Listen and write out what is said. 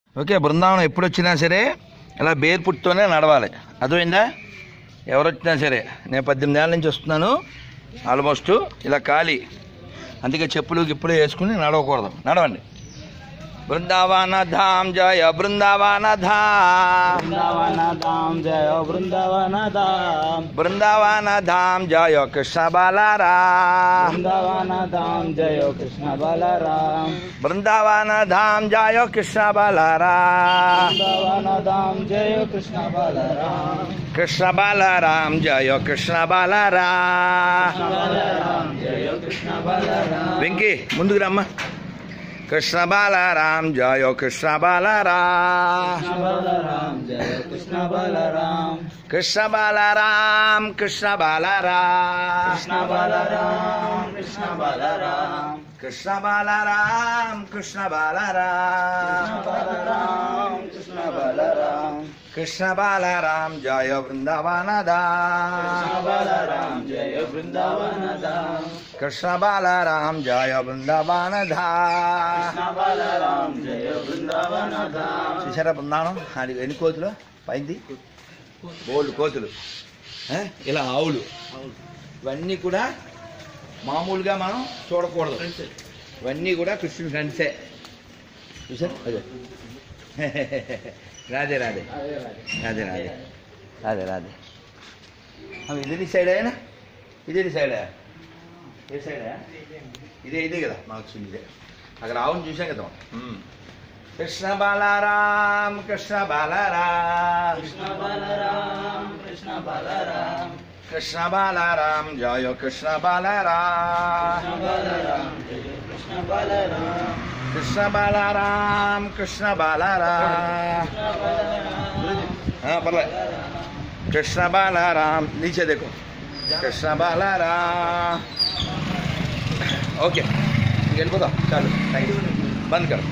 Okay, Brindavanam ఎప్పుడు వచ్చినా సరే ఇలా బేర్పుట్తోనే నడవాలి, అర్థమైందా? ఎవరు వచ్చినా సరే. నేను 18 ఏళ్ళ నుంచి వస్తున్నాను ఆల్మోస్ట్. ఇలా ఖాళీ, అందుకే చెప్పులు గిప్పులు వేసుకుని నడవకూడదు. నడవండి. బృందావన ధామ్ జయ బృందావన ధామ్, బృందావన ధామ్ జయ బృందావన ధామ్, బృందావన ధామ్ జయ కృష్ణ బాలరామ్, బృందావన ధామ్ జయ కృష్ణ బలరామ్, బృందావన ధామ్ జయ కృష్ణ బాలరామ్, బృందావన ధామ్ జయ కృష్ణ బలరామ్, కృష్ణ బాలరామ్ జయ కృష్ణ బాలరామ్. బలరామ్ జయ కృష్ణ బలరామ్, వెంకీ ముందుకు రమ్మ. కృష్ణ బాలరామ్ జయ కృష్ణ బాలరామ్, కృష్ణ బలరామ్ జయ కృష్ణ బలరామ్, కృష్ణ బాలరామ్ కృష్ణ బాలరామ్, కృష్ణ బలరామ్ కృష్ణ బలరామ్, కృష్ణ బాలరామ్ కృష్ణ బాలరామ్, బలరామ్ కృష్ణ బలరామ్, కృష్ణ బాలరామ్ జయ బృందావన ధామ్, కృష్ణ బలరామ్ జయ బృందావన ధామ్, కృష్ణ బాలరామ్ జయ బృందావన ధామ్. కృష్ణ బలరామ్ జయ బృందావన ధామ్. చూసారా బృందావనం? అది ఎన్ని కోతులు పైంది, బోల్డ్ కోతులు, ఇలా ఆవులు. ఇవన్నీ కూడా మామూలుగా మనం చూడకూడదు, ఇవన్నీ కూడా కృష్ణుని ఫ్రెండ్సే. చూసారు? అదే రాధే రాధే రాధే రాధే రాధే రాధే. ఇది సైడ్ అయినా ఇది సైడా? ఏ సైడా? ఇదే కదా మాకు వచ్చింది, ఇదే. అక్కడ ఆవును చూసాం కదా. కృష్ణ బాలరామ్ కృష్ణ బాలరామ్, కృష్ణ బలరామ్ కృష్ణ బలరామ్, కృష్ణ బాలరామ్ జయ కృష్ణ బాలరామ్, కృష్ణ బలరామ్ జయ కృష్ణ బలరామ్, కృష్ణ బాలరామ్ కృష్ణ బాలరామ్. పర్లేదు. కృష్ణ బాలరామ్ नीचे देखो, కృష్ణ బాలరామ్. ఓకే, వెళ్ళిపోదాం. చాలు, థ్యాంక్ యూ. బంద్ కర్.